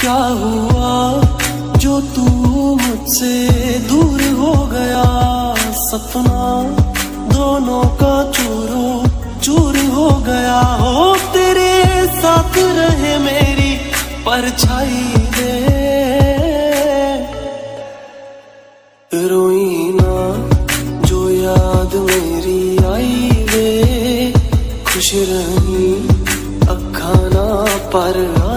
क्या हुआ जो तू मुझसे दूर हो गया, सपना दोनों का चूरो चूर हो गया। हो तेरे साथ रहे मेरी परछाई वे, रोई ना जो याद मेरी आई वे, खुश रही अखा ना पर